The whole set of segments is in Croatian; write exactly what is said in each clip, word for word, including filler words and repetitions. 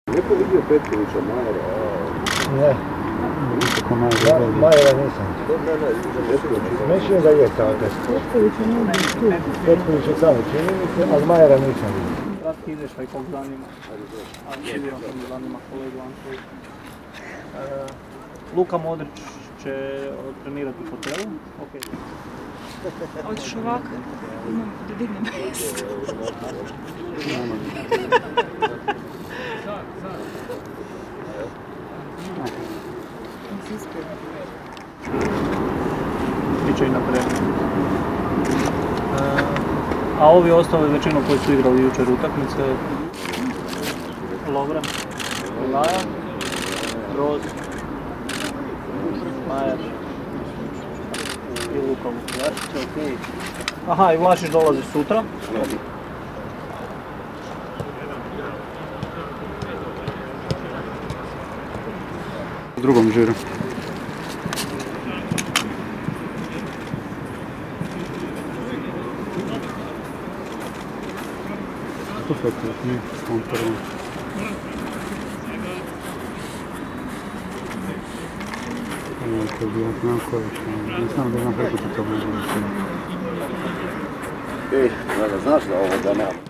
Neko vidio Petkovića, Majera? Ne. Majera nisam. Mislim da je tako. Petković je samo čini mi se, ali Majera nisam vidio. Kratki izvještaj kog zanima, ali siguran sam da zanima kolegu Antović. Luka Modrić će trenirati u hotelu. Okay. Hoćeš ovako? Imam da dignem mjesto. Biće i napred. A ovi ostali većinom koji su igrali jučer utakmice, Lovren, Laja, Roz, Majer i Luka Vlašić, okej. Aha, i Vlašić dolazi sutra. U drugom žiru. Što se to nije on prvo? Ovo je to bilo Znaković, ne znam da znam kako ti to možemo učiniti. Ej, Draga, znaš da ovo da nema?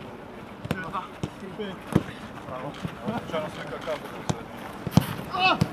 Ah!